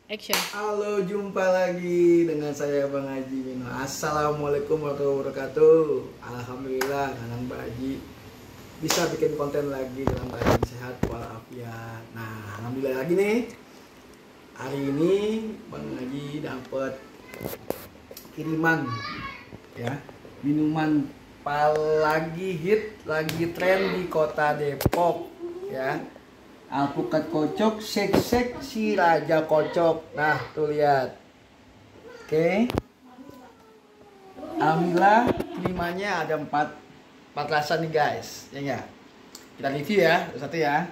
Action. Halo, jumpa lagi dengan saya Bang Haji Mino. Assalamualaikum warahmatullahi wabarakatuh. Alhamdulillah, Kanang Mbak Haji bisa bikin konten lagi dalam keadaan sehat walafiat. Nah, alhamdulillah lagi nih. Hari ini Bang Haji dapat kiriman ya, minuman lagi hit, lagi tren di kota Depok ya. Alpukat kocok, shake si raja kocok. Nah, tuh lihat. Oke. Alhamdulillah kirimannya ada 4 rasa nih guys. Ya enggak? Kita review ya, satu ya.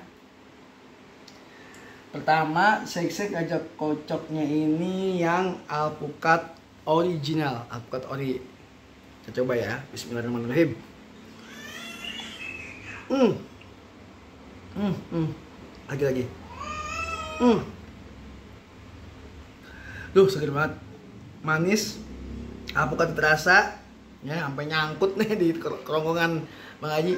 Pertama, shake raja kocoknya ini yang alpukat original, alpukat ori. Kita coba ya. Bismillahirrahmanirrahim. Lagi. Duh, seger banget. Manis. Alpukat terasa ya, sampai nyangkut nih di kerongkongan Bang Haji.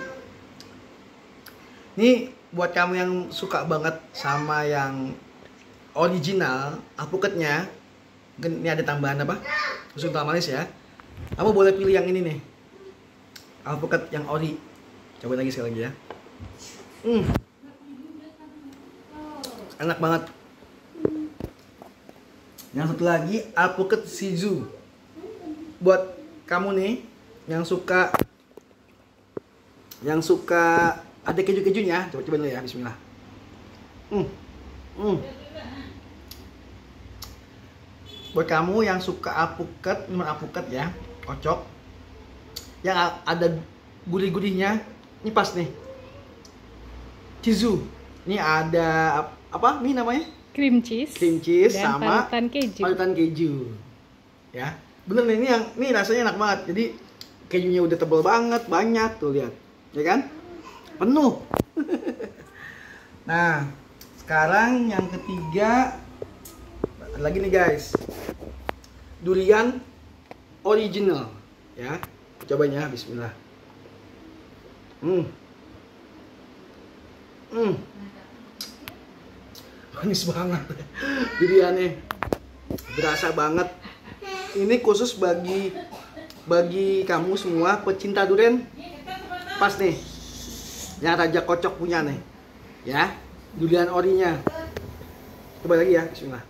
Ini buat kamu yang suka banget sama yang original alpukatnya, ini ada tambahan apa? Susu kental manis ya. Kamu boleh pilih yang ini nih. Alpukat yang ori. Coba lagi sekali lagi ya. Enak banget. Yang satu lagi alpukat shizu. Buat kamu nih yang suka ada keju-kejunya, coba dulu ya. Bismillah. Buat kamu yang suka alpukat, minuman alpukat ya, kocok yang ada gurih-gurihnya, ini pas nih. Shizu. Ini ada apa nih namanya? Cream cheese dan sama parutan keju. Ya. Bener nih, ini rasanya enak banget. Jadi kejunya udah tebal banget, banyak tuh lihat. Ya kan? Penuh. Nah, sekarang yang ketiga ada lagi nih guys. Durian original ya. Cobain ya, bismillah. Manis banget duriannya, berasa banget. Ini khusus bagi kamu semua pecinta durian, pas nih yang raja kocok punya nih ya, durian orinya. Coba lagi ya, bismillah.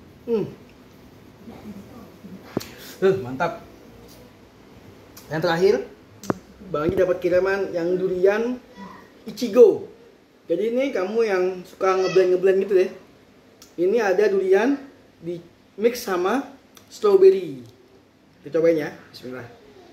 Mantap. Yang terakhir Bang Haji dapat kiriman yang durian Ichigo. Jadi ini kamu yang suka ngeblend gitu deh. Ini ada durian di mix sama strawberry. Kita cobain ya. Bismillah.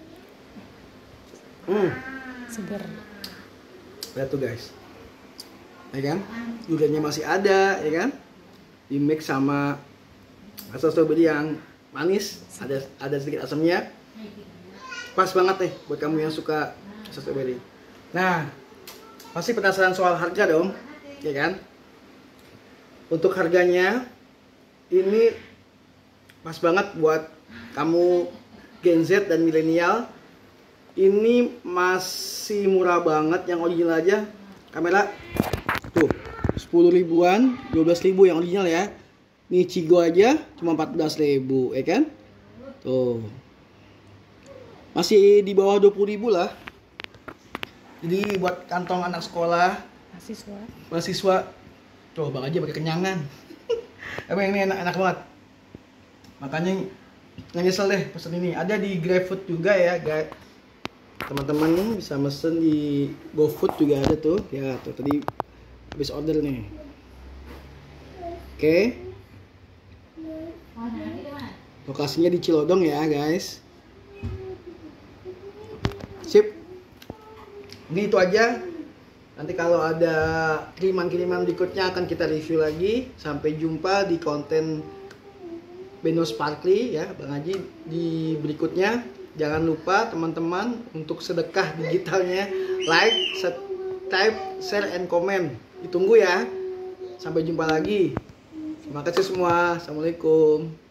Seger. Lihat tuh guys. Ya kan? Duriannya masih ada, ya kan? Di mix sama rasa strawberry yang manis, ada sedikit asamnya. Pas banget nih buat kamu yang suka rasa strawberry. Nah, pasti penasaran soal harga dong, ya kan? Untuk harganya ini pas banget buat kamu Gen Z dan milenial. Ini masih murah banget, yang original aja. Kamera tuh 10 ribuan, 12 ribu yang original ya. Ini Ichigo aja cuma 14 ribu, ya kan? Tuh. Masih di bawah 20 ribu lah. Jadi buat kantong anak sekolah, mahasiswa, tuh Bang Haji pakai kenyangan. Emang ini enak banget. Makanya nggak nyesel deh pesen ini. Ada di GrabFood juga ya, guys. Teman-teman bisa mesen di GoFood juga ada tuh. Ya, tuh tadi habis order nih. Oke. Lokasinya di Cilodong ya, guys. Sip. Ini itu aja. Nanti kalau ada kiriman-kiriman berikutnya akan kita review lagi. Sampai jumpa di konten Beno Sparkly ya Bang Haji di berikutnya. Jangan lupa teman-teman untuk sedekah digitalnya, like, subscribe, share, and comment. Ditunggu ya. Sampai jumpa lagi. Terima kasih semua. Assalamualaikum.